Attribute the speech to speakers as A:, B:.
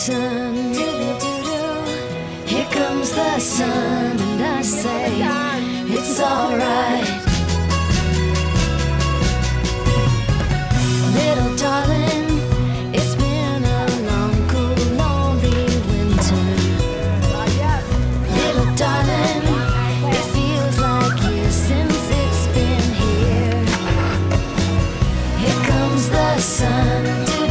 A: sun. Here comes the sun, and I say it's alright. Little darling, it's been a long, cool, lonely winter. Little darling, it feels like years since it's been here. Here comes the sun.